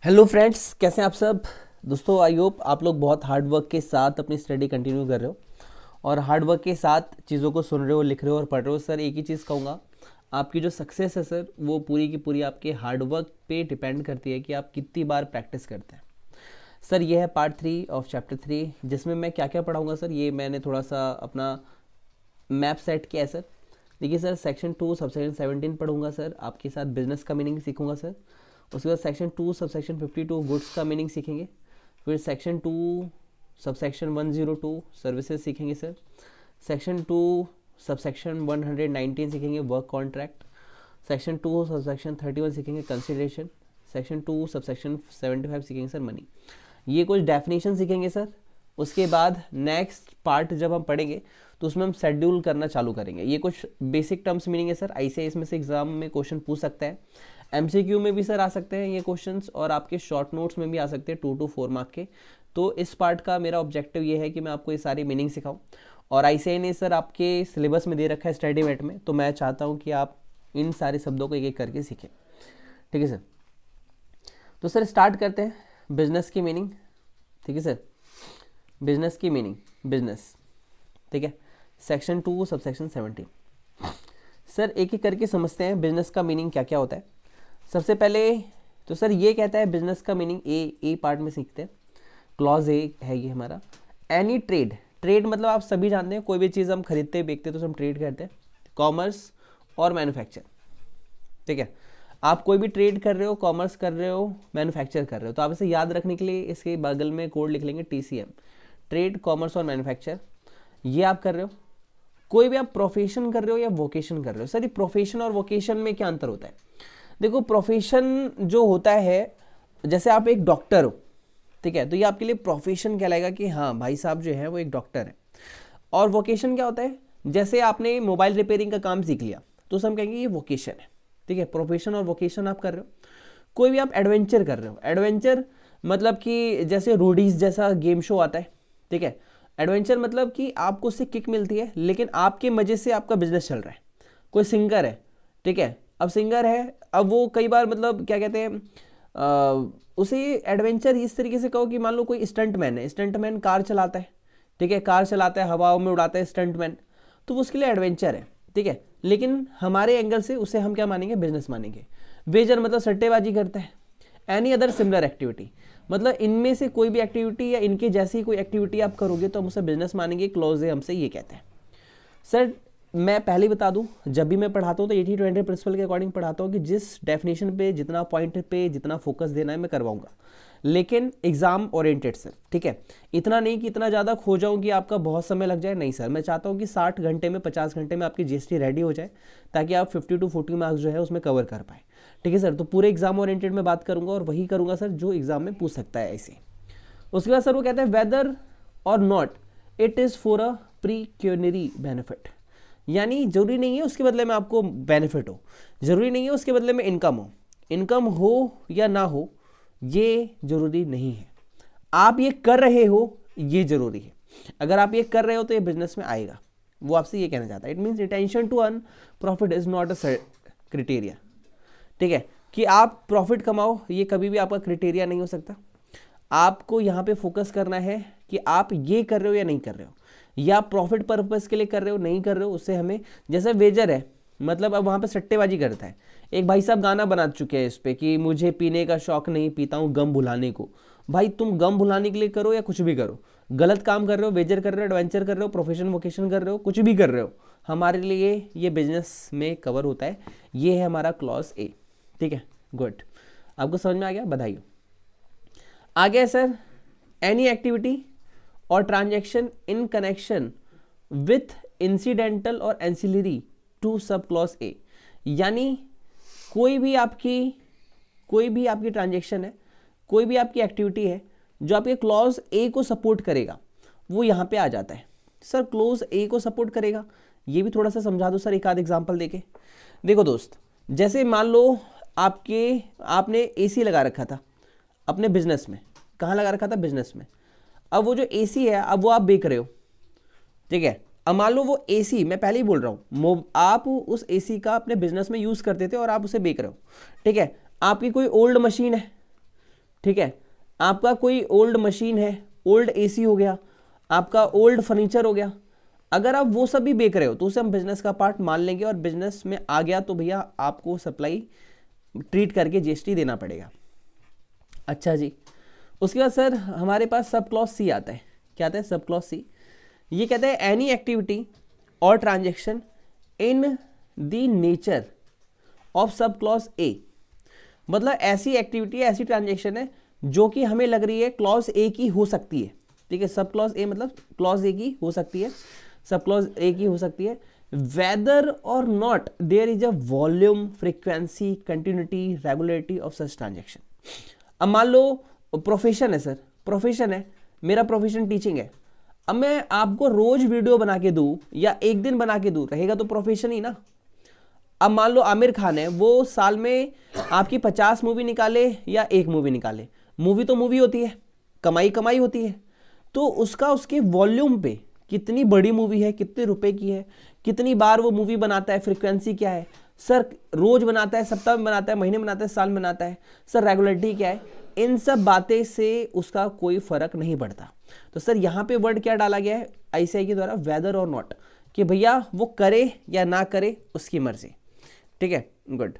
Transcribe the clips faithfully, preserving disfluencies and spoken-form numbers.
Hello friends, कैसे हैं आप सब दोस्तों। आई होप आप लोग बहुत हार्ड वर्क के साथ अपनी स्टडी कंटिन्यू कर रहे हो और हार्ड वर्क के साथ चीज़ों को सुन रहे हो, लिख रहे हो और पढ़ रहे हो। सर एक ही चीज़ कहूँगा, आपकी जो सक्सेस है सर वो पूरी की पूरी आपके हार्ड वर्क पे डिपेंड करती है कि आप कितनी बार प्रैक्टिस करते हैं। सर ये है part three of chapter three, जिसमें मैं क्या क्या पढ़ाऊँगा सर, ये मैंने थोड़ा सा अपना मैप सेट किया है सर। देखिए sir, section two subsection seventeen पढ़ूंगा सर, आपके साथ बिजनेस का मीनिंग सीखूंगा सर। उसके बाद section two subsection fifty two goods का मीनिंग सीखेंगे। फिर section two subsection one zero two services सीखेंगे sir. Section two subsection one hundred nineteen सीखेंगे work contract. Section two subsection thirty one सीखेंगे consideration. Section two subsection seventy five सीखेंगे sir money. ये कुछ definition सीखेंगे sir. उसके बाद next part जब हम पढ़ेंगे तो उसमें हम शेड्यूल करना चालू करेंगे। ये कुछ बेसिक टर्म्स मीनिंग है सर, ऐसे इसमें से एग्जाम में क्वेश्चन पूछ सकता है, एमसीक्यू में भी सर आ सकते हैं ये क्वेश्चंस, और आपके शॉर्ट नोट्स में भी आ सकते हैं टू टू फोर मार्क के। तो इस पार्ट का मेरा ऑब्जेक्टिव ये है कि मैं आपको ये सारी मीनिंग सिखाऊं, और ऐसे ने सर आपके सिलेबस में दे रखा है स्टडी मेट में, तो मैं चाहता हूँ कि आप इन सारे शब्दों को एक एक करके सीखें। ठीक है सर, तो सर स्टार्ट करते हैं बिजनेस की मीनिंग। ठीक है सर, बिजनेस की मीनिंग, बिजनेस। ठीक है, section two subsection seventeen. Sir एक एक करके समझते हैं बिजनेस का मीनिंग क्या क्या होता है। सबसे पहले तो सर ये कहता है बिजनेस का मीनिंग, ए ए पार्ट में सीखते हैं, क्लॉज ए है ये हमारा। एनी ट्रेड, ट्रेड मतलब आप सभी जानते हैं, कोई भी चीज़ हम खरीदते बेचते हैं तो हम ट्रेड करते हैं। कॉमर्स और मैन्युफैक्चर। ठीक है, आप कोई भी ट्रेड कर रहे हो, कॉमर्स कर रहे हो, मैन्युफैक्चर कर रहे हो, तो आप इसे याद रखने के लिए इसके बगल में कोड लिख लेंगे T C M, trade commerce और मैन्युफैक्चर। ये आप कर रहे हो। कोई भी आप प्रोफेशन कर रहे हो या वोकेशन कर रहे हो। सर ये प्रोफेशन और वोकेशन में क्या अंतर होता है? देखो, प्रोफेशन जो होता है, जैसे आप एक डॉक्टर हो, ठीक है, तो ये आपके लिए प्रोफेशन कहलाएगा कि हाँ भाई साहब जो है वो एक डॉक्टर है। और वोकेशन क्या होता है? जैसे आपने मोबाइल रिपेयरिंग का काम सीख लिया तो हम कहेंगे ये वोकेशन है। ठीक है, प्रोफेशन और वोकेशन आप कर रहे हो। कोई भी आप एडवेंचर कर रहे हो, एडवेंचर मतलब कि जैसे रोडीज जैसा गेम शो आता है। ठीक है, एडवेंचर मतलब कि आपको उससे किक मिलती है, लेकिन आपके मजे से आपका बिजनेस चल रहा है। कोई सिंगर है, ठीक है, अब सिंगर है, अब वो कई बार मतलब क्या कहते हैं आ, उसे एडवेंचर इस तरीके से कहो कि मान लो कोई स्टंटमैन है, स्टंटमैन कार चलाता है, ठीक है, कार चलाता है, हवाओं में उड़ाता है स्टंटमैन, तो उसके लिए एडवेंचर है। ठीक है, लेकिन हमारे एंगल से उसे हम क्या मानेंगे? बिजनेस मानेंगे। वेजर मतलब सट्टेबाजी करता है। एनी अदर सिमिलर एक्टिविटी मतलब इनमें से कोई भी एक्टिविटी या इनके जैसी कोई एक्टिविटी आप करोगे तो हम उसे बिजनेस मानेंगे। क्लोज है हमसे ये कहते हैं। सर मैं पहले ही बता दूं, जब भी मैं पढ़ाता हूं तो एटी ट्वेंटी प्रिंसिपल के अकॉर्डिंग पढ़ाता हूं कि जिस डेफिनेशन पे जितना पॉइंट पे जितना फोकस देना है मैं करवाऊंगा, लेकिन एग्जाम ओरिएंटेड सर। ठीक है, इतना नहीं कि इतना ज़्यादा खो जाऊं कि आपका बहुत समय लग जाए, नहीं सर। मैं चाहता हूं कि साठ घंटे में पचास घंटे में आपकी जीएसटी रेडी हो जाए, ताकि आप फिफ्टी टू फोर्टी मार्क्स जो है उसमें कवर कर पाए। ठीक है सर, तो पूरे एग्जाम ओरिएंटेड में बात करूंगा और वही करूंगा सर जो एग्जाम में पूछ सकता है ऐसे। उसके बाद सर वो कहते हैं whether or not it is for a pecuniary benefit, यानी जरूरी नहीं है उसके बदले में आपको बेनिफिट हो, जरूरी नहीं है उसके बदले में इनकम हो। इनकम हो या ना हो ये जरूरी नहीं है, आप ये कर रहे हो ये जरूरी है। अगर आप ये कर रहे हो तो ये बिजनेस में आएगा, वो आपसे ये कहना चाहता है। It means intention to earn profit is not a criteria. ठीक है, कि आप प्रॉफिट कमाओ ये कभी भी आपका क्राइटेरिया नहीं हो सकता। आपको यहाँ पे फोकस करना है कि आप ये कर रहे हो या नहीं कर रहे हो, या प्रॉफिट पर्पस के लिए कर रहे हो नहीं कर रहे हो। उससे हमें, जैसे वेजर है मतलब अब वहाँ पे सट्टेबाजी करता है। एक भाई साहब गाना बना चुके हैं इस पे कि मुझे पीने का शौक नहीं, पीता हूँ गम भुलाने को। भाई तुम गम भुलाने के लिए करो या कुछ भी करो, गलत काम कर रहे हो, वेजर कर रहे हो, एडवेंचर कर रहे हो, प्रोफेशन वोकेशन कर रहे हो, कुछ भी कर रहे हो, हमारे लिए ये बिजनेस में कवर होता है। ये है हमारा क्लॉज ए। ठीक है, गुड, आपको समझ में आ गया, बधाई हो। आगे sir, any activity or transaction in connection with incidental or ancillary to sub clause A, यानी कोई भी आपकी कोई भी आपकी ट्रांजैक्शन है, कोई भी आपकी एक्टिविटी है जो आपके क्लॉज ए को सपोर्ट करेगा, वो यहाँ पे आ जाता है। सर क्लॉज ए को सपोर्ट करेगा, ये भी थोड़ा सा समझा दो सर एक आध एग्जांपल देके। देखो दोस्त, जैसे मान लो आपके आपने एसी लगा रखा था अपने बिजनेस में। कहाँ लगा रखा था? बिजनेस में। अब वो जो एसी है अब वो आप बेच रहे हो। ठीक है, अब मान लो वो एसी, मैं पहले ही बोल रहा हूँ, आप उस एसी का अपने बिजनेस में यूज करते थे और आप उसे बेच रहे हो। ठीक है, आपकी कोई ओल्ड मशीन है, ठीक है, आपका कोई ओल्ड मशीन है, ओल्ड एसी हो गया, आपका ओल्ड फर्नीचर हो गया, अगर आप वो सब भी बेच रहे हो तो उसे हम बिजनेस का पार्ट मान लेंगे और बिजनेस में आ गया तो भैया आपको सप्लाई ट्रीट करके जीएसटी देना पड़ेगा। अच्छा जी, उसके बाद सर हमारे पास सब क्लॉज सी आता है। क्या आता है? Sub clause C. ये कहते हैं any activity or transaction in the nature of sub clause A, मतलब ऐसी एक्टिविटी ऐसी ट्रांजेक्शन है जो कि हमें लग रही है क्लॉज ए की हो सकती है। ठीक है, सब क्लॉज ए मतलब क्लॉज ए की हो सकती है, सब क्लॉज ए की हो सकती है, whether or not there is a volume, frequency, continuity, regularity of such transaction. अब मान लो प्रोफेशन है सर, प्रोफेशन है, मेरा प्रोफेशन टीचिंग है, अब मैं आपको रोज वीडियो बना के दूं या एक दिन बना के दूं, रहेगा तो प्रोफेशन ही ना। अब मान लो आमिर खान है, वो साल में आपकी पचास मूवी निकाले या एक मूवी निकाले, मूवी तो मूवी होती है, कमाई कमाई होती है, तो उसका उसके वॉल्यूम पे कितनी बड़ी मूवी है, कितने रुपए की है, कितनी बार वो मूवी बनाता है, फ्रीक्वेंसी क्या है सर, रोज बनाता है, सप्ताह में बनाता है, महीने में बनाता है, साल में बनाता है सर, रेगुलरिटी क्या है, इन सब बातें से उसका कोई फर्क नहीं पड़ता। तो सर यहाँ पे वर्ड क्या डाला गया है आईसीआई के द्वारा? वेदर और नॉट, कि भैया वो करे या ना करे उसकी मर्जी। ठीक है, गुड,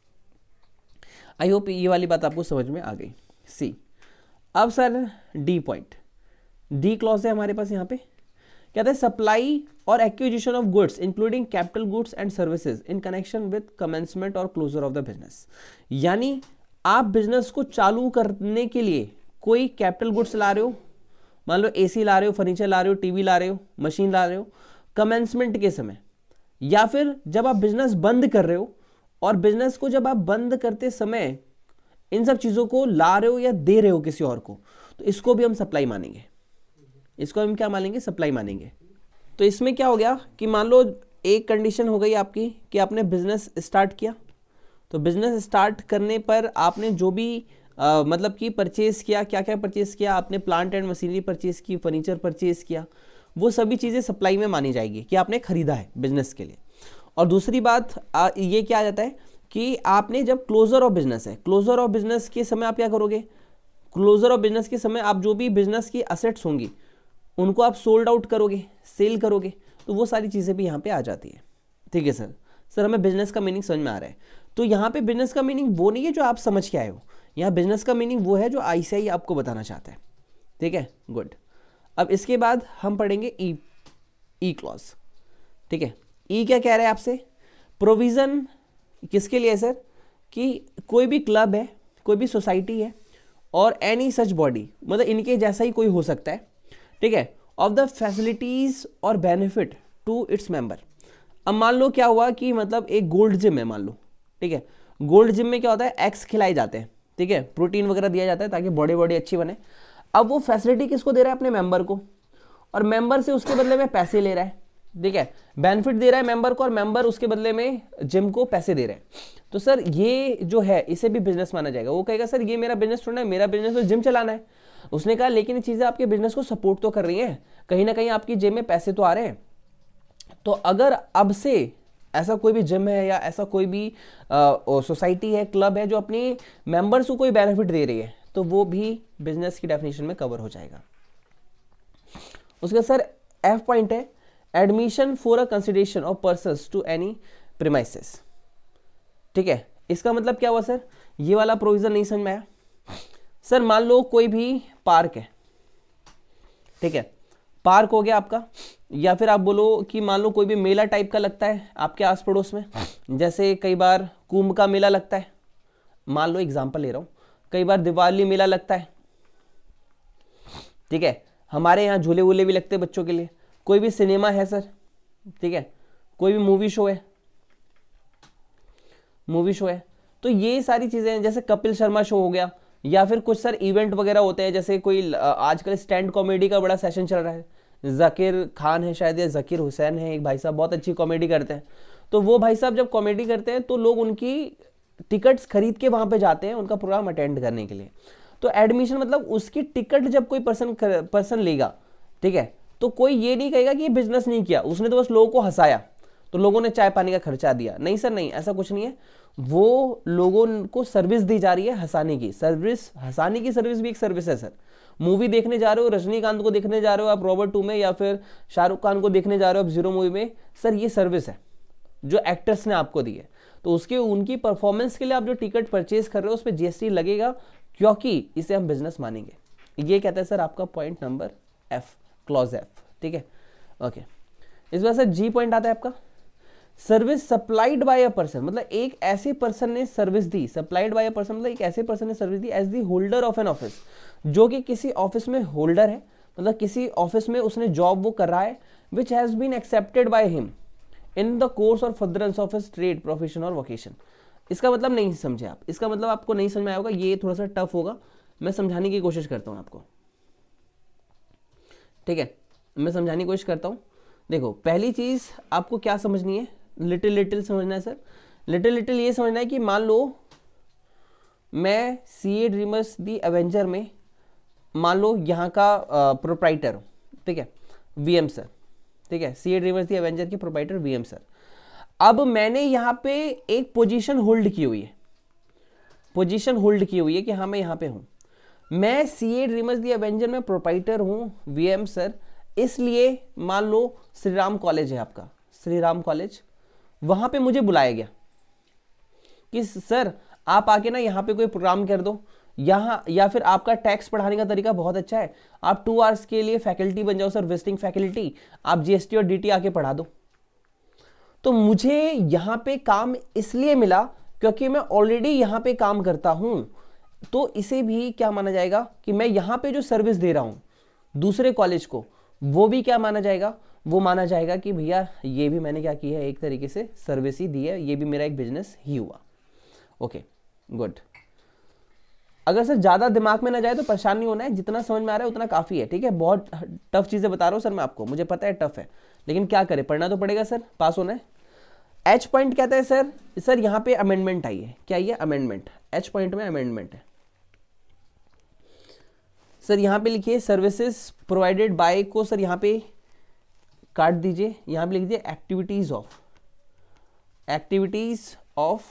आई होप ये वाली बात आपको समझ में आ गई। सी, अब sir D point, D clause है हमारे पास यहाँ पे, कहते हैं supply or acquisition of goods including capital goods and services in connection with commencement or closure of the business. यानी आप बिजनेस को चालू करने के लिए कोई कैपिटल गुड्स ला रहे हो, मान लो एसी ला रहे हो, फर्नीचर ला रहे हो, टीवी ला रहे हो, मशीन ला रहे हो कमेंसमेंट के समय, या फिर जब आप बिजनेस बंद कर रहे हो, और बिजनेस को जब आप बंद करते समय इन सब चीजों को ला रहे हो या दे रहे हो किसी और को, तो इसको भी हम सप्लाई मानेंगे, इसको हम क्या मानेंगे? सप्लाई मानेंगे। तो इसमें क्या हो गया कि मान लो एक कंडीशन हो गई आपकी कि आपने बिजनेस स्टार्ट किया, तो बिजनेस स्टार्ट करने पर आपने जो भी आ, मतलब कि परचेज किया, क्या क्या परचेज किया आपने, प्लांट एंड मशीनरी परचेज की, फर्नीचर परचेज किया, वो सभी चीज़ें सप्लाई में मानी जाएगी कि आपने खरीदा है बिजनेस के लिए। और दूसरी बात आ, ये क्या आ जाता है कि आपने जब क्लोजर ऑफ बिजनेस है, क्लोजर ऑफ बिजनेस के समय आप क्या करोगे? क्लोजर ऑफ बिजनेस के समय आप जो भी बिजनेस की असेट्स होंगी उनको आप सोल्ड आउट करोगे, सेल करोगे, तो वो सारी चीज़ें भी यहाँ पे आ जाती है। ठीक है सर, सर हमें बिजनेस का मीनिंग समझ में आ रहा है। तो यहाँ पे बिजनेस का मीनिंग वो नहीं है जो आप समझ के आए हो, यहाँ बिजनेस का मीनिंग वो है जो आईसीआई आपको बताना चाहता है। ठीक है, गुड। अब इसके बाद हम पढ़ेंगे ई ई क्लॉज। ठीक है, ई क्या कह रहा है आपसे? प्रोविजन किसके लिए है सर? कि कोई भी क्लब है, कोई भी सोसाइटी है और एनी सच बॉडी, मतलब इनके जैसा ही कोई हो सकता है, ठीक है, of the facilities or benefit to its member. अब मान लो क्या हुआ कि मतलब एक गोल्ड जिम है मान लो, ठीक है, गोल्ड जिम में क्या होता है, एग्स खिलाए जाते हैं, ठीक है, प्रोटीन वगैरह दिया जाता है ताकि बॉडी बॉडी अच्छी बने। अब वो फैसिलिटी किसको दे रहा है? अपने मेंबर को, और मेंबर से उसके बदले में पैसे ले रहा है, ठीक है, बेनिफिट दे रहा है मेंबर को, और मेंबर उसके बदले में जिम को पैसे दे रहे हैं। तो सर ये जो है इसे भी बिजनेस माना जाएगा। वो कहेगा सर ये मेरा बिजनेस थोड़ा है, मेरा बिजनेस तो जिम चलाना है। उसने कहा लेकिन ये चीजें आपके बिजनेस को सपोर्ट तो कर रही हैं, कहीं ना कहीं आपकी जेब में पैसे तो आ रहे हैं। तो अगर अब से ऐसा कोई भी जिम है या ऐसा कोई भी सोसाइटी है, क्लब है जो अपनी मेंबर्स को कोई बेनिफिट दे रही है, तो वो भी बिजनेस की डेफिनेशन में कवर हो जाएगा। उसके सर एफ पॉइंट है admission for a consideration of persons to any premises. ठीक है, इसका मतलब क्या हुआ सर? ये वाला प्रोविजन नहीं समझ में आया सर? मान लो कोई भी पार्क है, ठीक है, पार्क हो गया आपका, या फिर आप बोलो कि मान लो कोई भी मेला टाइप का लगता है आपके आस पड़ोस में, जैसे कई बार कुंभ का मेला लगता है, मान लो एग्जांपल ले रहा हूं, कई बार दिवाली मेला लगता है, ठीक है, हमारे यहाँ झूले वूले भी लगते हैं बच्चों के लिए, कोई भी सिनेमा है सर, ठीक है, कोई भी मूवी शो है, मूवी शो है, तो ये सारी चीजें हैं, जैसे कपिल शर्मा शो हो गया, या फिर कुछ सर इवेंट वगैरह होते हैं, जैसे कोई आजकल स्टैंड कॉमेडी का बड़ा सेशन चल रहा है, जाकिर खान है शायद या जाकिर हुसैन है एक भाई साहब, बहुत अच्छी कॉमेडी करते हैं। तो वो भाई साहब जब कॉमेडी करते हैं तो लोग उनकी टिकट्स खरीद के वहां पे जाते हैं उनका प्रोग्राम अटेंड करने के लिए। तो एडमिशन मतलब उसकी टिकट जब कोई पर्सन पर्सन लेगा, ठीक है, तो कोई ये नहीं कहेगा कि ये बिजनेस नहीं किया, उसने तो बस लोगों को हंसाया, तो लोगों ने चाय पानी का खर्चा दिया। नहीं सर नहीं, ऐसा कुछ नहीं है, वो लोगों को सर्विस दी जा रही है हंसाने की। सर्विस, हंसाने की सर्विस भी एक सर्विस है सर। मूवी देखने जा रहे हो, रजनीकांत को देखने जा रहे हो आप रॉबर्ट टू में, या फिर शाहरुख खान को देखने जा रहे हो आप जीरो मूवी में, सर ये सर्विस है जो एक्टर्स ने आपको दी है। तो उसके उनकी परफॉर्मेंस के लिए आप जो टिकट परचेज कर रहे हो उस पर जीएसटी लगेगा, क्योंकि इसे हम बिजनेस मानेंगे। ये कहता है सर आपका point number F, clause F, ठीक है, ओके। इस बार सर जी पॉइंट आता है आपका, service supplied by a person, मतलब एक ऐसे पर्सन ने सर्विस दी। सप्लाइड बाय अ पर्सन मतलब एक ऐसे पर्सन ने सर्विस दी as the holder of an office, जो कि किसी ऑफिस में होल्डर है, मतलब किसी ऑफिस में उसने जॉब वो कर रहा है, which has been accepted by him in the course or furtherance of his trade, profession or vocation. इसका मतलब नहीं समझे आप, इसका मतलब आपको नहीं समझ में आया होगा, ये थोड़ा सा टफ होगा, मैं समझाने की कोशिश करता हूं आपको, ठीक है, मैं समझाने की कोशिश करता हूं। देखो पहली चीज आपको क्या समझनी है, लिटिल लिटिल समझना है सर। लिटिल लिटिल ये समझना है कि मान लो मैं सीए ड्रीमर्स दी एवेंजर में मान लो यहाँ का प्रोप्राइटर हूँ, ठीक है, वीएम सर, ठीक है, सीए ड्रीमर्स दी एवेंजर के प्रोप्राइटर वीएम सर। अब मैंने यहाँ पे एक पोजीशन होल्ड की हुई है, पोजीशन होल्ड की हुई है कि हाँ मैं यहाँ पे हूँ, मैं सीए ड्रीमर्स दी एवेंजर में प्रोप्राइटर हूँ वीएम सर, इसलिए मान लो श्री राम कॉलेज है आपका, श्री राम कॉलेज, वहां पे मुझे बुलाया गया कि सर आप आके ना यहाँ पे कोई प्रोग्राम कर दो यहाँ, या फिर आपका टैक्स पढ़ाने का तरीका बहुत अच्छा है, आप टू आवर्स के लिए फैकल्टी बन जाओ सर, विजिटिंग फैकल्टी, आप जीएसटी और डीटी आके पढ़ा दो। तो मुझे यहाँ पे काम इसलिए मिला क्योंकि मैं ऑलरेडी यहाँ पे काम करता हूं, तो इसे भी क्या माना जाएगा कि मैं यहाँ पे जो सर्विस दे रहा हूं दूसरे कॉलेज को, वो भी क्या माना जाएगा, वो माना जाएगा कि भैया ये भी मैंने क्या किया है, एक तरीके से सर्विस ही दी है, ये भी मेरा एक बिजनेस ही हुआ। Okay good. अगर सर ज्यादा दिमाग में ना जाए तो परेशान नहीं होना है, जितना समझ में आ रहा है उतना काफी है, ठीक है। बहुत टफ चीजें बता रहा हूं सर मैं आपको, मुझे पता है टफ है, लेकिन क्या करें, पढ़ना तो पड़ेगा सर, पास होना है। एच पॉइंट कहता है सर, सर यहाँ पे अमेंडमेंट आई है, क्या ये अमेंडमेंट, एच पॉइंट में अमेंडमेंट है सर। यहाँ पे लिखिए सर्विसेज प्रोवाइडेड बाय को सर यहाँ पे काट दीजिए, यहाँ पे लिख दीजिए activities of, activities of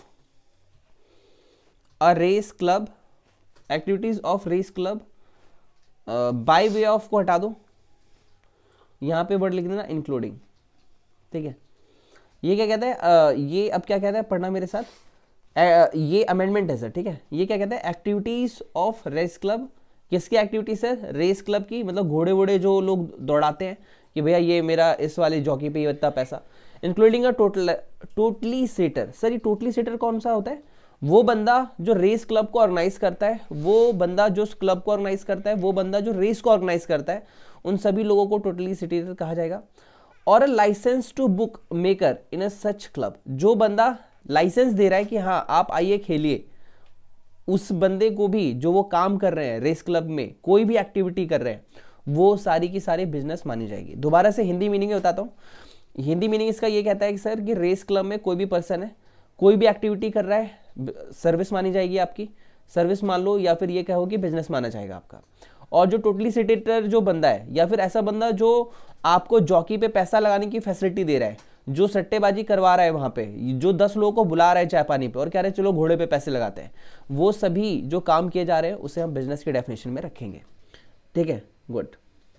a race club, activities of race club by way of को हटा दो, यहाँ पे वर्ड लिख देना इंक्लूडिंग, ठीक है। ये क्या कहता है, uh, ये अब क्या कहता है, पढ़ना मेरे साथ, uh, ये अमेंडमेंट है सर, ठीक है। ये क्या कहता है, एक्टिविटीज ऑफ रेस क्लब, किसकी एक्टिविटी सर, रेस क्लब की, मतलब घोड़े वोड़े जो लोग दौड़ाते हैं कि भैया ये मेरा इस वाली जॉकी पे इतना पैसा, including a total totalisator. Sir ये टोटली सेटर कौन सा होता है, वो बंदा जो रेस क्लब को ऑर्गेनाइज करता है, वो बंदा जो क्लब को ऑर्गेनाइज करता है, वो बंदा जो रेस को ऑर्गेनाइज करता है, उन सभी लोगों को टोटली सेटर कहा जाएगा। और a licence to bookmaker in a such club, जो बंदा लाइसेंस दे रहा है कि हाँ आप आइए खेलिए, उस बंदे को भी जो वो काम कर रहे हैं रेस क्लब में, कोई भी एक्टिविटी कर रहे हैं, वो सारी की सारी बिजनेस मानी जाएगी। दोबारा से हिंदी मीनिंग में बताता हूँ, हिंदी मीनिंग इसका ये कहता है कि सर कि रेस क्लब में कोई भी पर्सन है, कोई भी एक्टिविटी कर रहा है, सर्विस मानी जाएगी आपकी, सर्विस मान लो, या फिर ये कहो कि बिजनेस माना जाएगा आपका। और जो टोटली सेटेटर जो बंदा है, या फिर ऐसा बंदा जो आपको जॉकी पे पैसा लगाने की फैसिलिटी दे रहा है, जो सट्टेबाजी करवा रहा है वहां पे, जो दस लोगों को बुला रहा है चाय पानी पे और कह रहे हैं चलो घोड़े पे पैसे लगाते हैं, वो सभी जो काम किए जा रहे हैं उसे हम बिजनेस की डेफिनेशन में रखेंगे, ठीक है, गुड।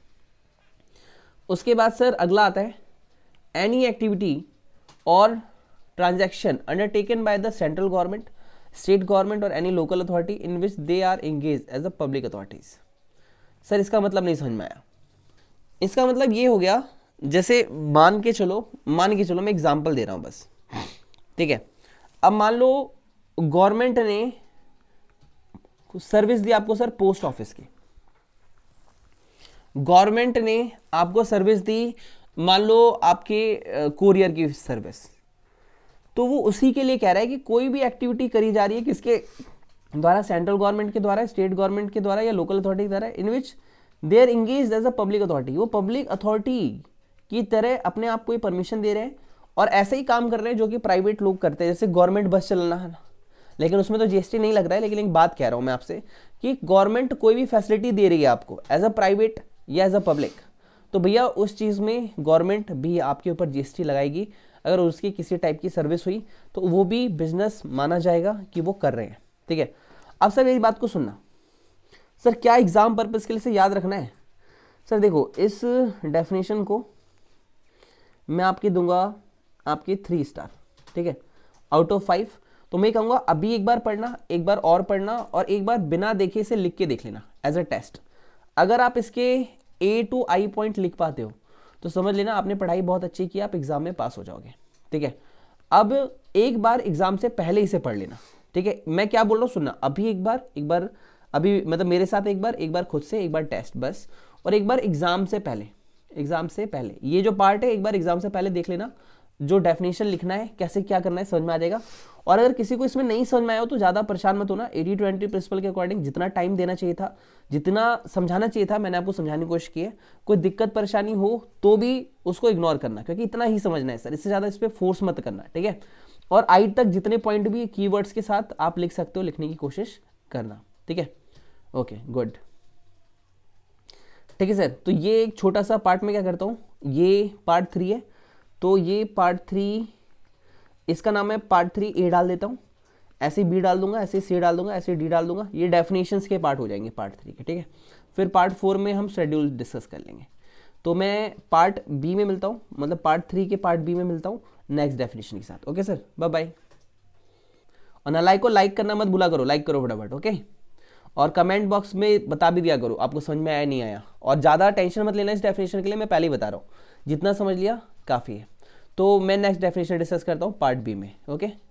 उसके बाद सर अगला आता है, any activity or transaction undertaken by the central government, state government or any local authority in which they are engage as the public authorities. Sir इसका मतलब नहीं समझ में आया। इसका मतलब ये हो गया, जैसे मान के चलो, मान के चलो मैं एग्जांपल दे रहा हूं बस, ठीक है। अब मान लो गवर्नमेंट ने सर्विस दी आपको सर पोस्ट ऑफिस की, गवर्नमेंट ने आपको सर्विस दी मान लो आपके कोरियर की सर्विस, तो वो उसी के लिए कह रहा है कि कोई भी एक्टिविटी करी जा रही है किसके द्वारा, सेंट्रल गवर्नमेंट के द्वारा, स्टेट गवर्नमेंट के द्वारा या लोकल अथॉरिटी के द्वारा, in which they are engaged as a public authority, वो पब्लिक अथॉरिटी की तरह अपने आप को ये परमिशन दे रहे हैं और ऐसे ही काम कर रहे हैं जो कि प्राइवेट लोग करते हैं, जैसे गवर्नमेंट बस चलाना है ना, लेकिन उसमें तो जीएसटी नहीं लग रहा है, लेकिन एक बात कह रहा हूं मैं आपसे कि गवर्नमेंट कोई भी फैसिलिटी दे रही है आपको एज अ प्राइवेट या एज अ पब्लिक, तो भैया उस चीज में गवर्नमेंट भी आपके ऊपर जीएसटी लगाएगी। अगर उसकी किसी टाइप की सर्विस हुई तो वो भी बिजनेस माना जाएगा कि वो कर रहे हैं। ठीक है, अब सर यही बात को सुनना, सर क्या एग्जाम पर्पज के लिए से याद रखना है? सर देखो, इस डेफिनेशन को मैं आपके दूंगा आपके थ्री स्टार, ठीक है, आउट ऑफ फाइव। तो मैं कहूँगा अभी एक बार पढ़ना, एक बार और पढ़ना, और एक बार बिना देखे इसे लिख के देख लेना एज अ टेस्ट। अगर आप इसके ए टू आई पॉइंट लिख पाते हो तो समझ लेना आपने पढ़ाई बहुत अच्छी की, आप एग्जाम में पास हो जाओगे। ठीक है, अब एक बार एग्जाम से पहले इसे पढ़ लेना। ठीक है, मैं क्या बोल रहा हूँ सुनना, अभी एक बार एक बार अभी मतलब मेरे साथ एक बार एक बार खुद से, एक बार टेस्ट बस, और एक बार एग्जाम से पहले, एग्जाम से पहले ये जो पार्ट है एक बार एग्जाम से पहले देख लेना, जो डेफिनेशन लिखना है कैसे क्या करना है समझ में आ जाएगा। और अगर किसी को इसमें नहीं समझ में आया हो तो ज़्यादा परेशान मत होना, एटी ट्वेंटी प्रिंसिपल के अकॉर्डिंग जितना टाइम देना चाहिए था, जितना समझाना चाहिए था, मैंने आपको समझाने की कोशिश की है। कोई दिक्कत परेशानी हो तो भी उसको इग्नोर करना, क्योंकि इतना ही समझना है सर, इससे ज़्यादा इस पर फोर्स मत करना। ठीक है, और आई तक जितने पॉइंट भी कीवर्ड्स के साथ आप लिख सकते हो लिखने की कोशिश करना। ठीक है, ओके गुड। ठीक है सर, तो ये एक छोटा सा पार्ट में क्या करता हूँ, ये पार्ट थ्री है, तो ये पार्ट थ्री, इसका नाम है पार्ट थ्री ए डाल देता हूँ, ऐसे बी डाल दूंगा, ऐसे सी डाल दूंगा, ऐसे डी डाल दूंगा। ये डेफिनेशंस के पार्ट हो जाएंगे पार्ट थ्री के। ठीक है, फिर पार्ट फोर में हम शेड्यूल डिस्कस कर लेंगे। तो मैं पार्ट बी में मिलता हूँ, मतलब पार्ट थ्री के पार्ट बी में मिलता हूँ नेक्स्ट डेफिनेशन के साथ। Okay sir, bye bye. और ना लाइक को लाइक करना मत भूला करो, लाइक करो फटाफट। ओके, और कमेंट बॉक्स में बता भी दिया करो आपको समझ में आया नहीं आया, और ज़्यादा टेंशन मत लेना इस डेफिनेशन के लिए, मैं पहले ही बता रहा हूँ, जितना समझ लिया काफ़ी है। तो मैं नेक्स्ट डेफिनेशन डिस्कस करता हूँ पार्ट बी में। ओके।